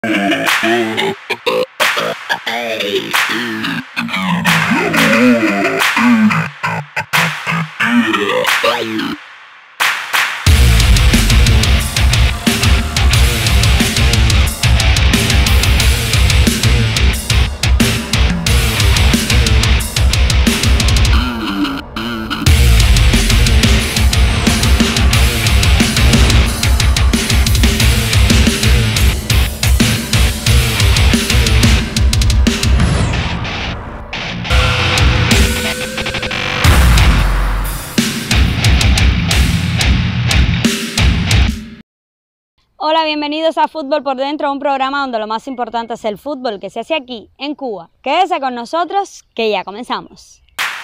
Hola, bienvenidos a Fútbol por Dentro, un programa donde lo más importante es el fútbol que se hace aquí, en Cuba. Quédese con nosotros, que ya comenzamos.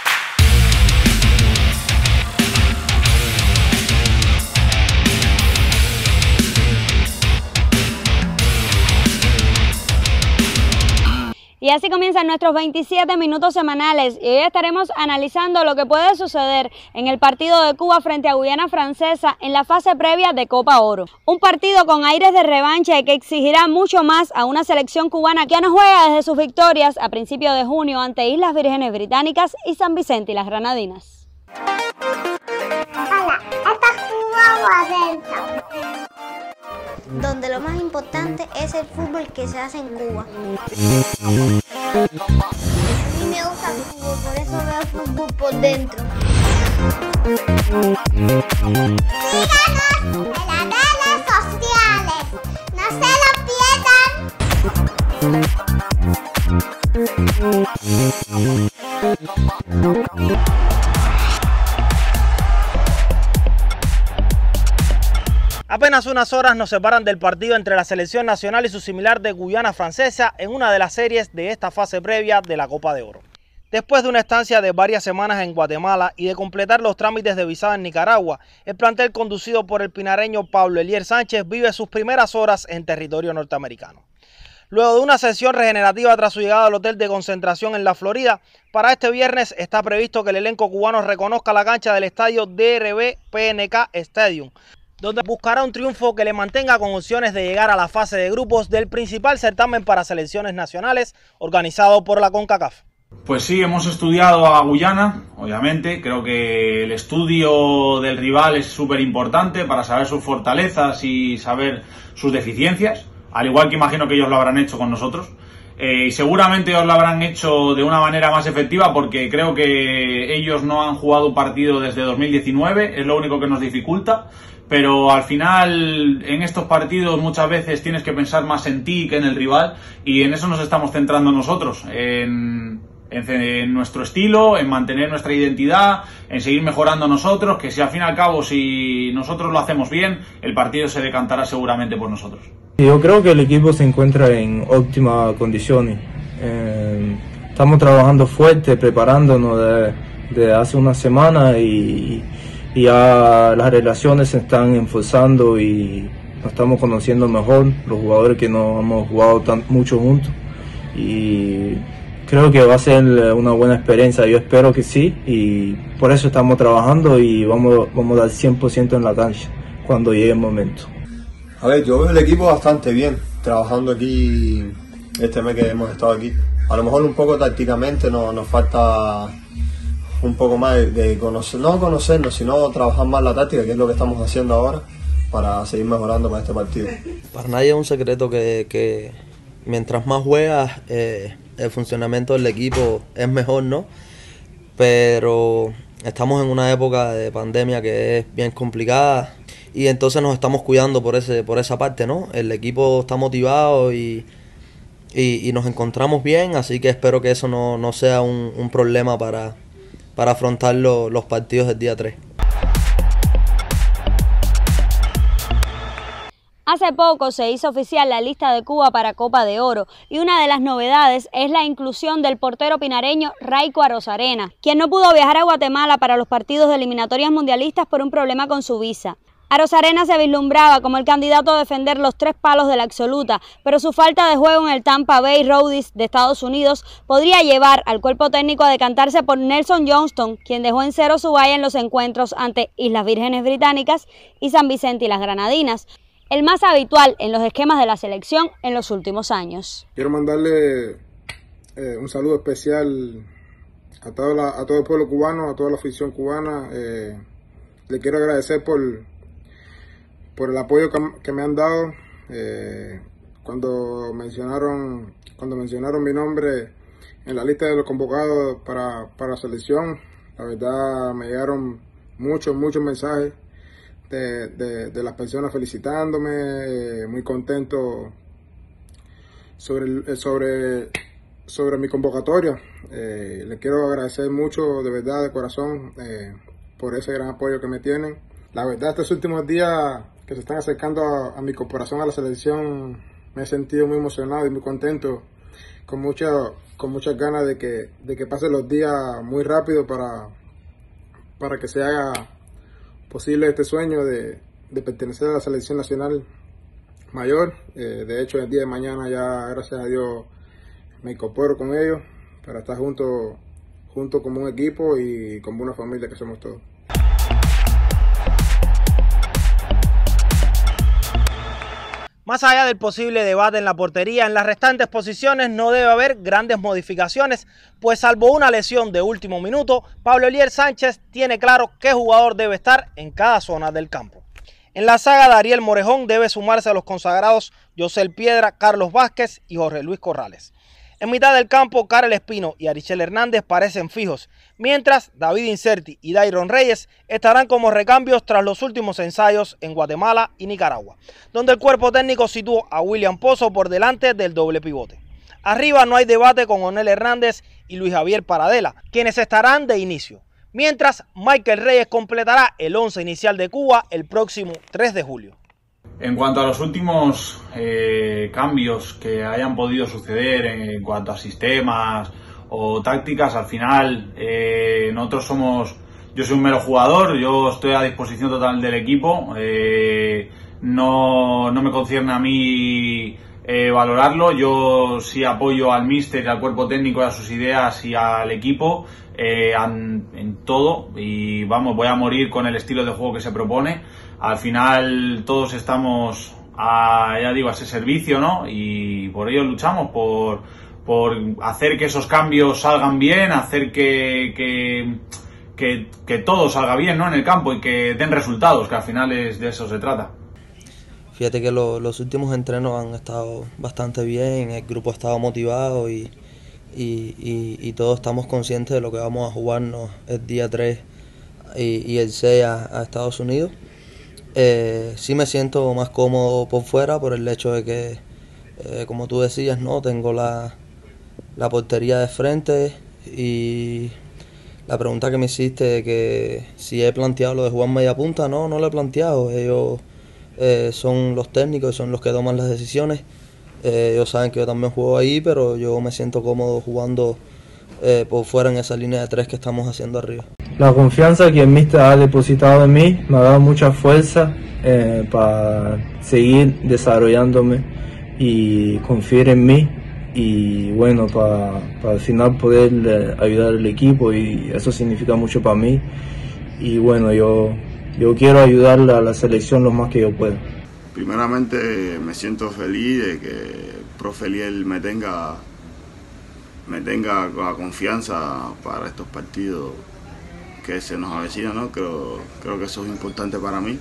Y así comienzan nuestros 27 minutos semanales y hoy estaremos analizando lo que puede suceder en el partido de Cuba frente a Guyana Francesa en la fase previa de Copa Oro. Un partido con aires de revancha y que exigirá mucho más a una selección cubana que no juega desde sus victorias a principios de junio ante Islas Vírgenes Británicas y San Vicente y las Granadinas. Hola, esta es Cuba por Dentro, donde lo más importante es el fútbol que se hace en Cuba. A mí me gusta el fútbol, por eso veo Fútbol por Dentro. Síganos en las redes sociales, no se lo pierdan. Apenas unas horas nos separan del partido entre la selección nacional y su similar de Guyana Francesa en una de las series de esta fase previa de la Copa de Oro. Después de una estancia de varias semanas en Guatemala y de completar los trámites de visado en Nicaragua, el plantel conducido por el pinareño Pablo Elier Sánchez vive sus primeras horas en territorio norteamericano. Luego de una sesión regenerativa tras su llegada al hotel de concentración en la Florida, para este viernes está previsto que el elenco cubano reconozca la cancha del estadio DRB PNK Stadium, donde buscará un triunfo que le mantenga con opciones de llegar a la fase de grupos del principal certamen para selecciones nacionales organizado por la CONCACAF. Pues sí, hemos estudiado a Guyana, obviamente. Creo que el estudio del rival es súper importante para saber sus fortalezas y saber sus deficiencias, al igual que imagino que ellos lo habrán hecho con nosotros. Y seguramente ellos lo habrán hecho de una manera más efectiva porque creo que ellos no han jugado un partido desde 2019, es lo único que nos dificulta. Pero al final, en estos partidos muchas veces tienes que pensar más en ti que en el rival y en eso nos estamos centrando nosotros, en nuestro estilo, en mantener nuestra identidad, en seguir mejorando nosotros, que si al fin y al cabo, si nosotros lo hacemos bien, el partido se decantará seguramente por nosotros. Yo creo que el equipo se encuentra en óptimas condiciones. Estamos trabajando fuerte, preparándonos de hace una semana y ya las relaciones se están enforzando y nos estamos conociendo mejor, los jugadores que no hemos jugado mucho juntos, y creo que va a ser una buena experiencia. Yo espero que sí, y por eso estamos trabajando y vamos a dar 100% en la cancha cuando llegue el momento. A ver, yo veo el equipo bastante bien, trabajando aquí este mes que hemos estado aquí. A lo mejor un poco tácticamente nos falta un poco más de conocer, no conocernos, sino trabajar más la táctica, que es lo que estamos haciendo ahora, para seguir mejorando para este partido. Para nadie es un secreto que mientras más juegas, el funcionamiento del equipo es mejor, ¿no? Pero estamos en una época de pandemia que es bien complicada y entonces nos estamos cuidando por esa parte, ¿no? El equipo está motivado y nos encontramos bien, así que espero que eso no sea un problema para afrontar los partidos del día 3. Hace poco se hizo oficial la lista de Cuba para Copa de Oro y una de las novedades es la inclusión del portero pinareño Raico Arozarena, quien no pudo viajar a Guatemala para los partidos de eliminatorias mundialistas por un problema con su visa. Arozarena se vislumbraba como el candidato a defender los 3 palos de la absoluta, pero su falta de juego en el Tampa Bay Rowdies de Estados Unidos podría llevar al cuerpo técnico a decantarse por Nelson Johnston, quien dejó en cero su valla en los encuentros ante Islas Vírgenes Británicas y San Vicente y las Granadinas. el más habitual en los esquemas de la selección en los últimos años. Quiero mandarle un saludo especial a todo el pueblo cubano, a toda la afición cubana. Le quiero agradecer por el apoyo que me han dado. Cuando mencionaron mi nombre en la lista de los convocados para la selección, la verdad me llegaron muchos mensajes de las personas felicitándome, muy contento sobre mi convocatoria. Les quiero agradecer mucho, de verdad, de corazón, por ese gran apoyo que me tienen. La verdad, estos últimos días que se están acercando a mi incorporación a la selección, me he sentido muy emocionado y muy contento, con muchas ganas de que pasen los días muy rápido para que se haga posible este sueño de pertenecer a la selección nacional mayor. De hecho, el día de mañana ya, gracias a Dios, me incorporo con ellos para estar junto como un equipo y como una familia que somos todos. Más allá del posible debate en la portería, en las restantes posiciones no debe haber grandes modificaciones, pues salvo una lesión de último minuto, Pablo Elier Sánchez tiene claro qué jugador debe estar en cada zona del campo. En la saga, Dariel Morejón debe sumarse a los consagrados Yosel Piedra, Carlos Vázquez y Jorge Luis Corrales. En mitad del campo, Karel Espino y Arichel Hernández parecen fijos, mientras David Incerti y Dairon Reyes estarán como recambios tras los últimos ensayos en Guatemala y Nicaragua, donde el cuerpo técnico situó a William Pozo por delante del doble pivote. Arriba no hay debate con Onel Hernández y Luis Javier Paradela, quienes estarán de inicio, mientras Michael Reyes completará el 11 inicial de Cuba el próximo 3 de julio. En cuanto a los últimos cambios que hayan podido suceder en cuanto a sistemas o tácticas, al final yo soy un mero jugador, yo estoy a disposición total del equipo, no me concierne a mí valorarlo. Yo sí apoyo al míster y al cuerpo técnico y a sus ideas y al equipo en todo, y voy a morir con el estilo de juego que se propone. Al final todos estamos a ese servicio, ¿no? Y por ello luchamos por hacer que esos cambios salgan bien, hacer que todo salga bien, ¿no? En el campo, y que den resultados, que al final de eso se trata. Fíjate que los últimos entrenos han estado bastante bien, el grupo ha estado motivado y todos estamos conscientes de lo que vamos a jugarnos el día 3 y el 6 a Estados Unidos. Sí me siento más cómodo por fuera por el hecho de que, como tú decías, ¿no? Tengo la portería de frente, y la pregunta que me hiciste de que si he planteado lo de jugar media punta, no lo he planteado. Ellos son los técnicos, son los que toman las decisiones. Ellos saben que yo también juego ahí, pero yo me siento cómodo jugando por fuera en esa línea de 3 que estamos haciendo arriba. La confianza que el míster ha depositado en mí me ha dado mucha fuerza para seguir desarrollándome y confiar en mí, y bueno, para al final poder ayudar al equipo, y eso significa mucho para mí. Y bueno, yo quiero ayudar a la selección lo más que yo pueda. Primeramente me siento feliz de que el profe Elier me tenga la confianza para estos partidos que se nos avecinan, ¿no? Creo que eso es importante para mí.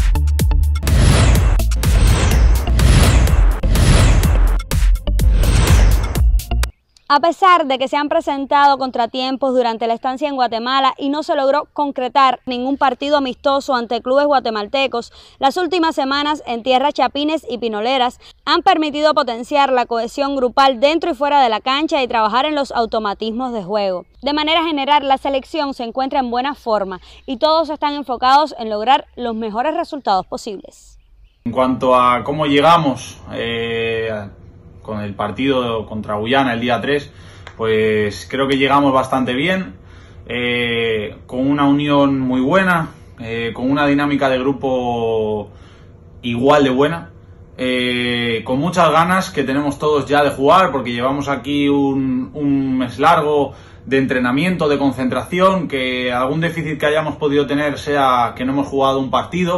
A pesar de que se han presentado contratiempos durante la estancia en Guatemala y no se logró concretar ningún partido amistoso ante clubes guatemaltecos, las últimas semanas en tierras chapines y pinoleras han permitido potenciar la cohesión grupal dentro y fuera de la cancha y trabajar en los automatismos de juego. De manera general, la selección se encuentra en buena forma y todos están enfocados en lograr los mejores resultados posibles. En cuanto a cómo llegamos con el partido contra Guyana el día 3, pues creo que llegamos bastante bien, con una unión muy buena, con una dinámica de grupo igual de buena, con muchas ganas que tenemos todos ya de jugar, porque llevamos aquí un mes largo de entrenamiento, de concentración, que algún déficit que hayamos podido tener sea que no hemos jugado un partido,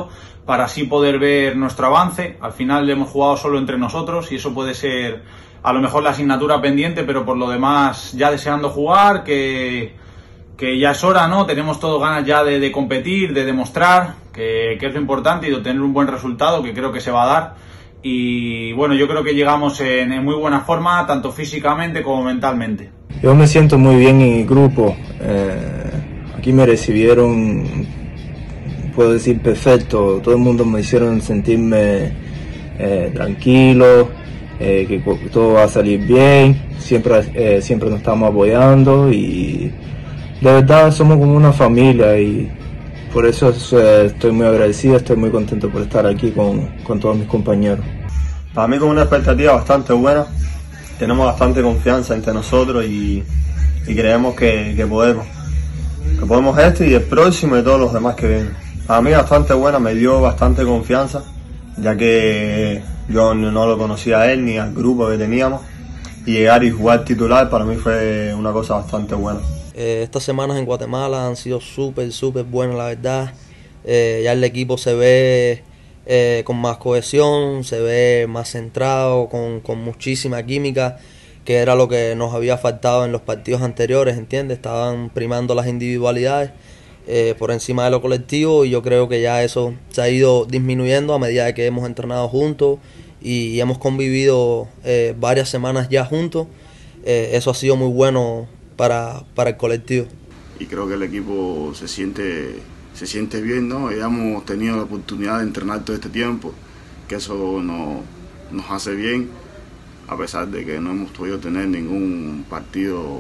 para así poder ver nuestro avance. Al final hemos jugado solo entre nosotros y eso puede ser a lo mejor la asignatura pendiente, pero por lo demás ya deseando jugar, que ya es hora, ¿no? Tenemos todos ganas ya de competir, de demostrar que es lo importante y de obtener un buen resultado, que creo que se va a dar. Y bueno, yo creo que llegamos en muy buena forma, tanto físicamente como mentalmente. Yo me siento muy bien en el grupo. Aquí me recibieron, puedo decir, perfecto. Todo el mundo me hicieron sentirme tranquilo, que todo va a salir bien. Siempre nos estamos apoyando y de verdad somos como una familia y por eso estoy muy agradecido, estoy muy contento por estar aquí con todos mis compañeros. Para mí con una expectativa bastante buena, tenemos bastante confianza entre nosotros y creemos que podemos este y el próximo y todos los demás que vienen. Para mí bastante buena, me dio bastante confianza, ya que yo no lo conocía a él ni al grupo que teníamos y llegar y jugar titular para mí fue una cosa bastante buena. Estas semanas en Guatemala han sido súper buenas, la verdad. Ya el equipo se ve con más cohesión, se ve más centrado, con muchísima química, que era lo que nos había faltado en los partidos anteriores, ¿entiendes? Estaban primando las individualidades por encima de lo colectivo y yo creo que ya eso se ha ido disminuyendo a medida de que hemos entrenado juntos y hemos convivido varias semanas ya juntos. Eso ha sido muy bueno para el colectivo. Y creo que el equipo se siente bien, ¿no? Ya hemos tenido la oportunidad de entrenar todo este tiempo, que eso nos hace bien, a pesar de que no hemos podido tener ningún partido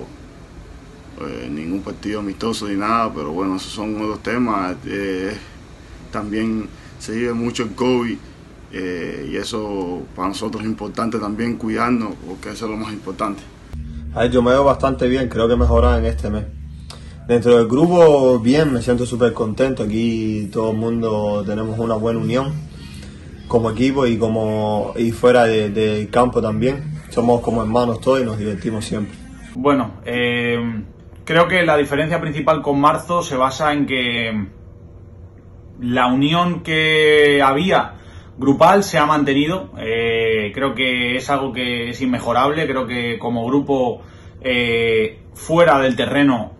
amistoso ni nada, pero bueno, esos son otros temas. También se vive mucho el COVID y eso para nosotros es importante también cuidarnos, porque eso es lo más importante. A ver, yo me veo bastante bien, creo que mejorar en este mes. Dentro del grupo, bien, me siento súper contento. Aquí todo el mundo tenemos una buena unión como equipo y fuera del campo también. Somos como hermanos todos y nos divertimos siempre. Bueno, creo que la diferencia principal con marzo se basa en que la unión que había grupal se ha mantenido. Creo que es algo que es inmejorable. Creo que como grupo fuera del terreno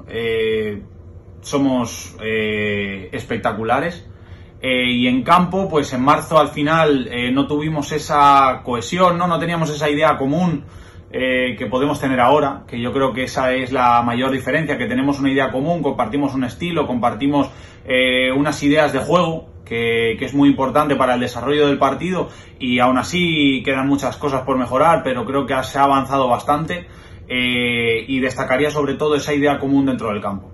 somos espectaculares y en campo pues en marzo al final no tuvimos esa cohesión, no teníamos esa idea común que podemos tener ahora, que yo creo que esa es la mayor diferencia, que tenemos una idea común, compartimos un estilo, compartimos unas ideas de juego que es muy importante para el desarrollo del partido y aún así quedan muchas cosas por mejorar, pero creo que se ha avanzado bastante y destacaría sobre todo esa idea común dentro del campo.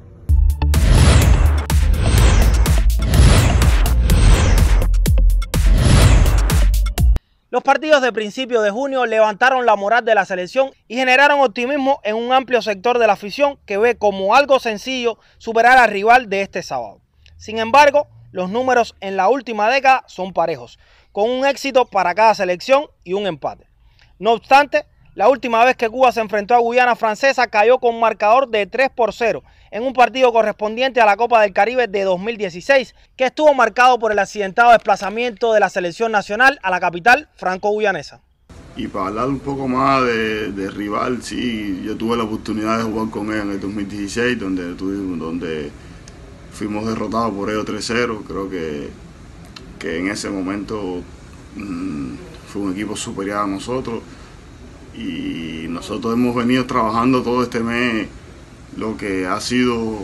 Los partidos de principio de junio levantaron la moral de la selección y generaron optimismo en un amplio sector de la afición que ve como algo sencillo superar al rival de este sábado. Sin embargo, los números en la última década son parejos, con un éxito para cada selección y un empate. No obstante, la última vez que Cuba se enfrentó a Guyana Francesa cayó con marcador de 3-0 en un partido correspondiente a la Copa del Caribe de 2016, que estuvo marcado por el accidentado desplazamiento de la selección nacional a la capital franco-guyanesa. Y para hablar un poco más de rival, sí, yo tuve la oportunidad de jugar con él en el 2016, donde fuimos derrotados por ellos 3-0. Creo que en ese momento fue un equipo superior a nosotros y nosotros hemos venido trabajando todo este mes lo que ha sido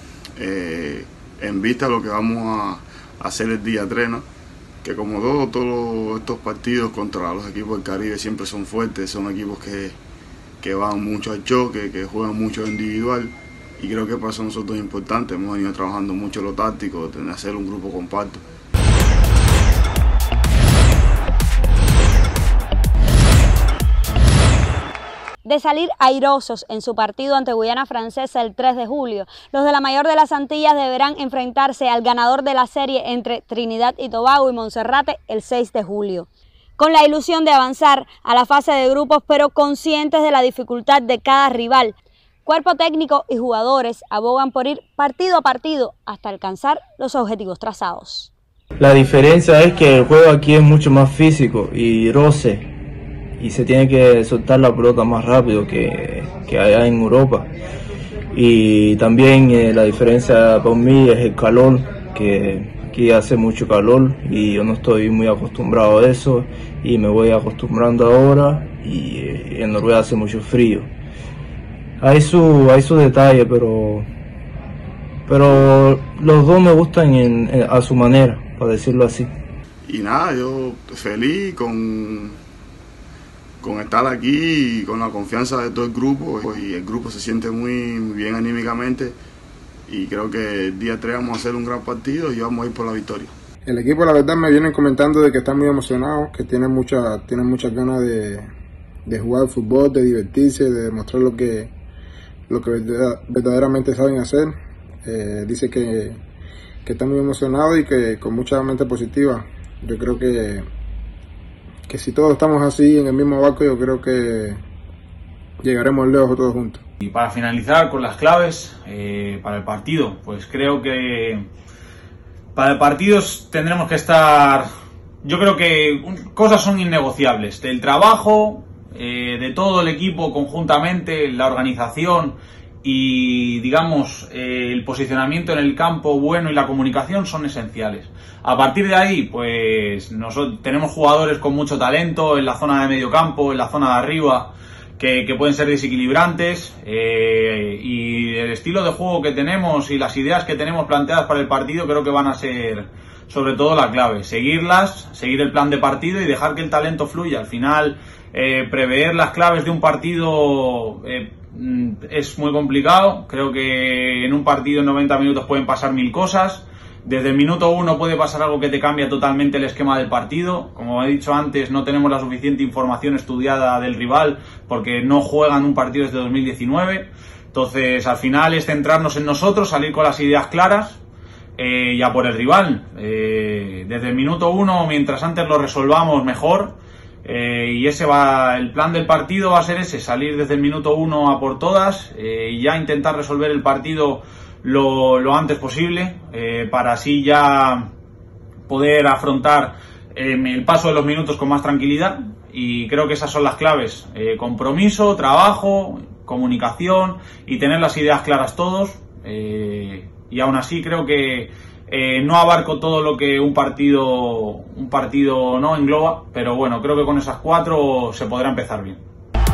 en vista de lo que vamos a hacer el día 3, ¿no? Que como todos estos partidos contra los equipos del Caribe siempre son fuertes, son equipos que van mucho al choque, que juegan mucho individual. Y creo que para eso nosotros es importante, hemos venido trabajando mucho lo táctico, de hacer un grupo compacto. De salir airosos en su partido ante Guyana Francesa el 3 de julio, los de la Mayor de las Antillas deberán enfrentarse al ganador de la serie entre Trinidad y Tobago y Monserrate el 6 de julio. Con la ilusión de avanzar a la fase de grupos, pero conscientes de la dificultad de cada rival, cuerpo técnico y jugadores abogan por ir partido a partido hasta alcanzar los objetivos trazados. La diferencia es que el juego aquí es mucho más físico y roce, y se tiene que soltar la pelota más rápido que allá en Europa. Y también la diferencia para mí es el calor, que aquí hace mucho calor y yo no estoy muy acostumbrado a eso, y me voy acostumbrando ahora, y en Noruega hace mucho frío. Hay su detalle, pero los dos me gustan a su manera, para decirlo así. Y nada, yo feliz con estar aquí y con la confianza de todo el grupo, y el grupo se siente muy bien anímicamente, y creo que el día 3 vamos a hacer un gran partido y vamos a ir por la victoria. El equipo, la verdad, me vienen comentando de que están muy emocionados, que tienen muchas ganas de jugar fútbol, de divertirse, de demostrar lo que verdaderamente saben hacer. Dice que están muy emocionados y que con mucha mente positiva. Yo creo que si todos estamos así en el mismo barco, yo creo que llegaremos lejos todos juntos. Y para finalizar con las claves para el partido, pues creo que para el partido tendremos que estar, yo creo que cosas son innegociables, del trabajo, de todo el equipo conjuntamente, la organización y digamos el posicionamiento en el campo bueno y la comunicación son esenciales. A partir de ahí, pues nosotros tenemos jugadores con mucho talento en la zona de medio campo, en la zona de arriba, que pueden ser desequilibrantes, y el estilo de juego que tenemos y las ideas que tenemos planteadas para el partido creo que van a ser sobre todo la clave. Seguirlas, seguir el plan de partido y dejar que el talento fluya. Al final, prever las claves de un partido es muy complicado. Creo que en un partido en 90 minutos pueden pasar 1000 cosas. Desde el minuto 1 puede pasar algo que te cambia totalmente el esquema del partido. Como he dicho antes, no tenemos la suficiente información estudiada del rival porque no juegan un partido desde 2019. Entonces, al final es centrarnos en nosotros, salir con las ideas claras, ya por el rival. Desde el minuto 1, mientras antes lo resolvamos, mejor. Y el plan del partido va a ser ese, salir desde el minuto 1 a por todas, y ya intentar resolver el partido lo antes posible, para así ya poder afrontar el paso de los minutos con más tranquilidad. Y creo que esas son las claves: compromiso, trabajo, comunicación y tener las ideas claras todos. Y aún así creo que no abarco todo lo que un partido no engloba, pero bueno, creo que con esas 4 se podrá empezar bien.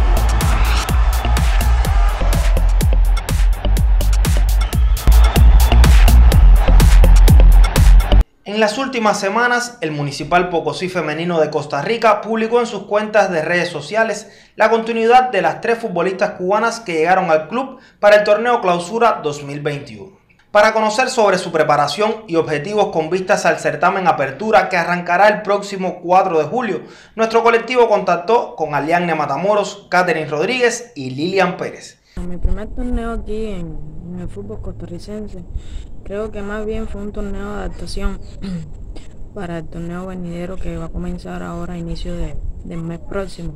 En las últimas semanas, el Municipal Pocosí Femenino de Costa Rica publicó en sus cuentas de redes sociales la continuidad de las 3 futbolistas cubanas que llegaron al club para el torneo Clausura 2021. Para conocer sobre su preparación y objetivos con vistas al certamen Apertura que arrancará el próximo 4 de julio, nuestro colectivo contactó con Alianne Matamoros, Catherine Rodríguez y Lilian Pérez. Mi primer torneo aquí en el fútbol costarricense, creo que más bien fue un torneo de adaptación para el torneo venidero que va a comenzar ahora a inicio del mes próximo.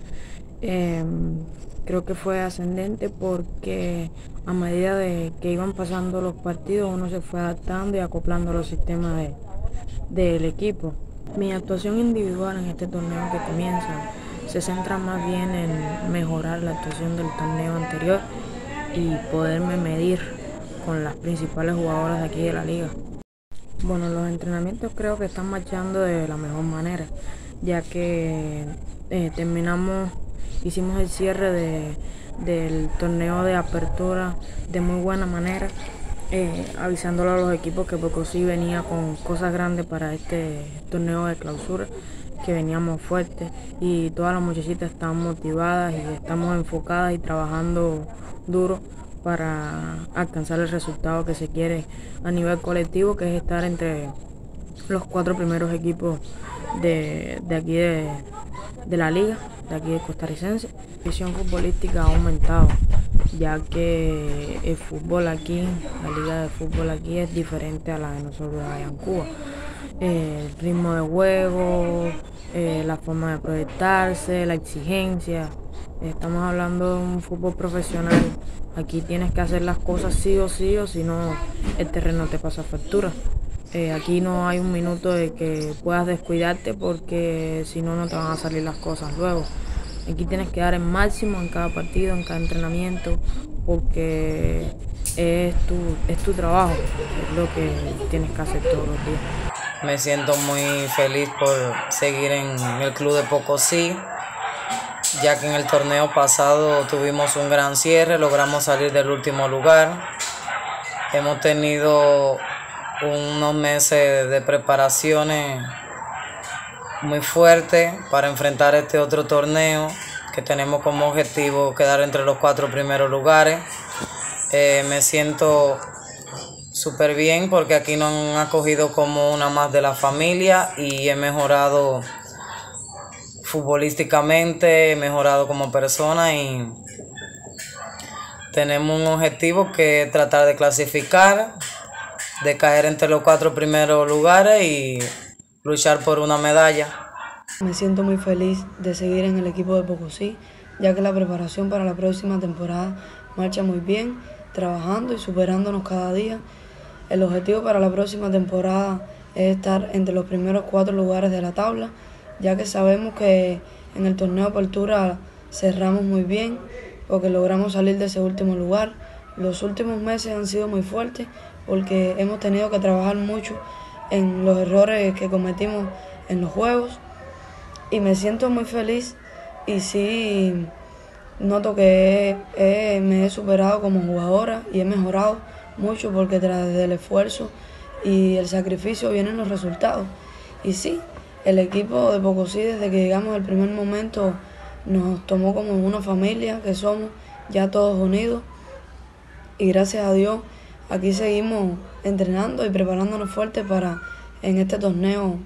Creo que fue ascendente porque a medida de que iban pasando los partidos uno se fue adaptando y acoplando a los sistemas del equipo. Mi actuación individual en este torneo que comienza se centra más bien en mejorar la actuación del torneo anterior y poderme medir con las principales jugadoras de aquí de la liga. Bueno, los entrenamientos creo que están marchando de la mejor manera, ya que hicimos el cierre del torneo de apertura de muy buena manera, avisándole a los equipos que Pocosí venía con cosas grandes para este torneo de clausura, que veníamos fuertes y todas las muchachitas están motivadas y estamos enfocadas y trabajando duro para alcanzar el resultado que se quiere a nivel colectivo, que es estar entre los 4 primeros equipos de aquí de la liga, de aquí de costarricense. La visión futbolística ha aumentado, ya que el fútbol aquí, la liga de fútbol aquí es diferente a la de nosotros allá en Cuba. El ritmo de juego, la forma de proyectarse, la exigencia. Estamos hablando de un fútbol profesional. Aquí tienes que hacer las cosas sí o sí, o si no el terreno te pasa factura. Aquí no hay un minuto de que puedas descuidarte porque si no, no te van a salir las cosas luego. Aquí tienes que dar el máximo en cada partido, en cada entrenamiento, porque es tu trabajo, es lo que tienes que hacer todos los días. Me siento muy feliz por seguir en el club de Pocosí, ya que en el torneo pasado tuvimos un gran cierre, logramos salir del último lugar. Hemos tenido unos meses de preparaciones muy fuertes para enfrentar este otro torneo que tenemos como objetivo quedar entre los 4 primeros lugares. Me siento súper bien porque aquí nos han acogido como una más de la familia y he mejorado futbolísticamente, he mejorado como persona y tenemos un objetivo que es tratar de clasificar, de caer entre los 4 primeros lugares y luchar por una medalla. Me siento muy feliz de seguir en el equipo de Pocosí, ya que la preparación para la próxima temporada marcha muy bien, trabajando y superándonos cada día. El objetivo para la próxima temporada es estar entre los primeros 4 lugares de la tabla, ya que sabemos que en el torneo de apertura cerramos muy bien, porque logramos salir de ese último lugar. Los últimos meses han sido muy fuertes, porque hemos tenido que trabajar mucho en los errores que cometimos en los juegos y me siento muy feliz y sí noto que me he superado como jugadora y he mejorado mucho porque tras el esfuerzo y el sacrificio vienen los resultados. Y sí, el equipo de Pocosí desde que llegamos al primer momento nos tomó como una familia que somos, ya todos unidos y gracias a Dios aquí seguimos entrenando y preparándonos fuerte para en este torneo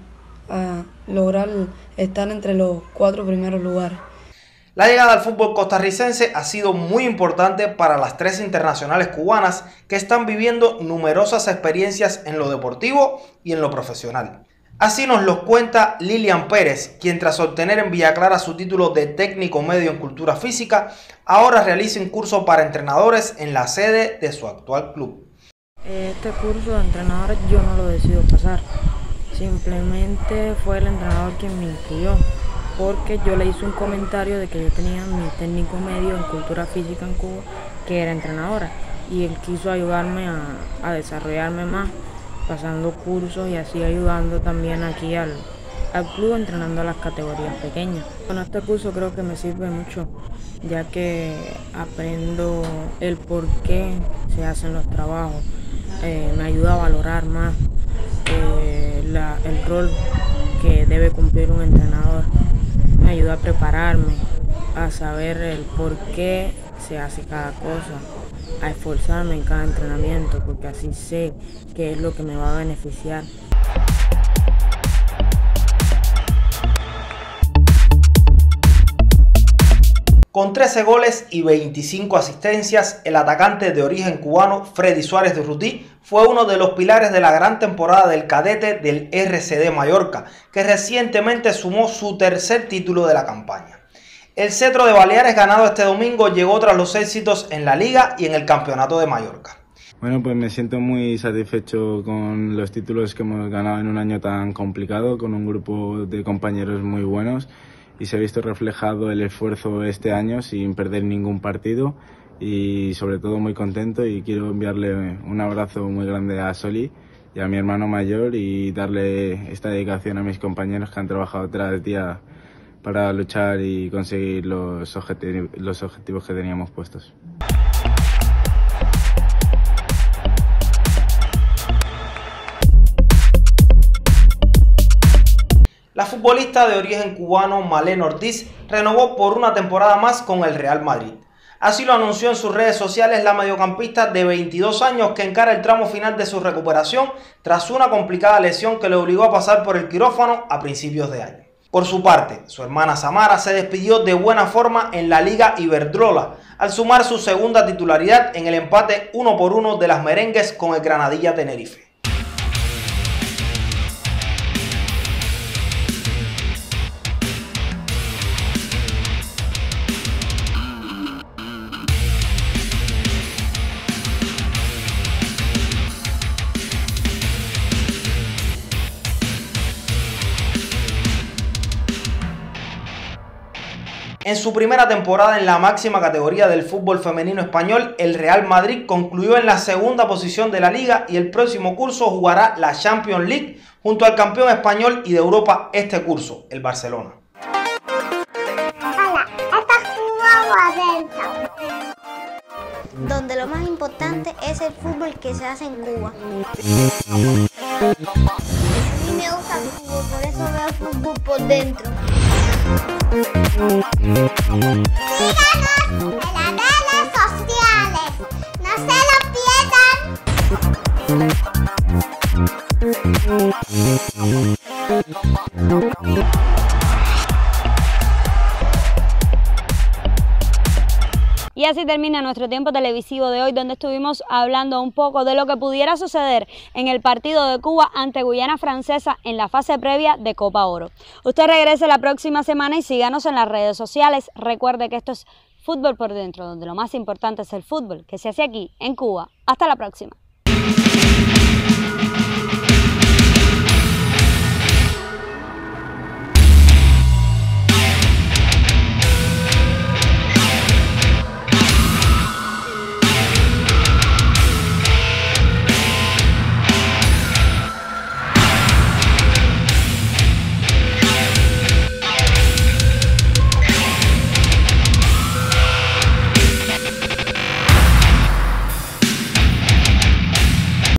lograr estar entre los 4 primeros lugares. La llegada al fútbol costarricense ha sido muy importante para las 3 internacionales cubanas que están viviendo numerosas experiencias en lo deportivo y en lo profesional. Así nos lo cuenta Lilian Pérez, quien tras obtener en Villa Clara su título de técnico medio en cultura física, ahora realiza un curso para entrenadores en la sede de su actual club. Este curso de entrenadores yo no lo decido pasar, simplemente fue el entrenador quien me inscribió, porque yo le hice un comentario de que yo tenía mi técnico medio en cultura física en Cuba, que era entrenadora, y él quiso ayudarme a desarrollarme más, pasando cursos y así ayudando también aquí al club, entrenando a las categorías pequeñas. Bueno, este curso creo que me sirve mucho, ya que aprendo el por qué se hacen los trabajos, me ayuda a valorar más el rol que debe cumplir un entrenador, me ayuda a prepararme, a saber el por qué se hace cada cosa, a esforzarme en cada entrenamiento, porque así sé qué es lo que me va a beneficiar. Con 13 goles y 25 asistencias, el atacante de origen cubano Freddy Suárez de Urruti fue uno de los pilares de la gran temporada del cadete del RCD Mallorca, que recientemente sumó su 3er título de la campaña. El cetro de Baleares ganado este domingo llegó tras los éxitos en la Liga y en el Campeonato de Mallorca. Bueno, pues me siento muy satisfecho con los títulos que hemos ganado en un año tan complicado, con un grupo de compañeros muy buenos, y se ha visto reflejado el esfuerzo este año sin perder ningún partido y sobre todo muy contento, y quiero enviarle un abrazo muy grande a Soli y a mi hermano mayor y darle esta dedicación a mis compañeros que han trabajado tras día para luchar y conseguir los objetivos que teníamos puestos. La futbolista de origen cubano Malén Ortiz renovó por una temporada más con el Real Madrid. Así lo anunció en sus redes sociales la mediocampista de 22 años que encara el tramo final de su recuperación tras una complicada lesión que le obligó a pasar por el quirófano a principios de año. Por su parte, su hermana Samara se despidió de buena forma en la Liga Iberdrola al sumar su segunda titularidad en el empate 1-1 de las merengues con el Granadilla Tenerife. En su primera temporada en la máxima categoría del fútbol femenino español, el Real Madrid concluyó en la segunda posición de la liga y el próximo curso jugará la Champions League junto al campeón español y de Europa este curso, el Barcelona. Hola, esta es Cuba Guadalajara, donde lo más importante es el fútbol que se hace en Cuba. A mí me gusta el fútbol, por eso veo fútbol por dentro. Síganos en las redes sociales. No se lo pierdan. Y así termina nuestro tiempo televisivo de hoy, donde estuvimos hablando un poco de lo que pudiera suceder en el partido de Cuba ante Guyana Francesa en la fase previa de Copa Oro. Usted regrese la próxima semana y síganos en las redes sociales. Recuerde que esto es Fútbol por Dentro, donde lo más importante es el fútbol que se hace aquí en Cuba. Hasta la próxima.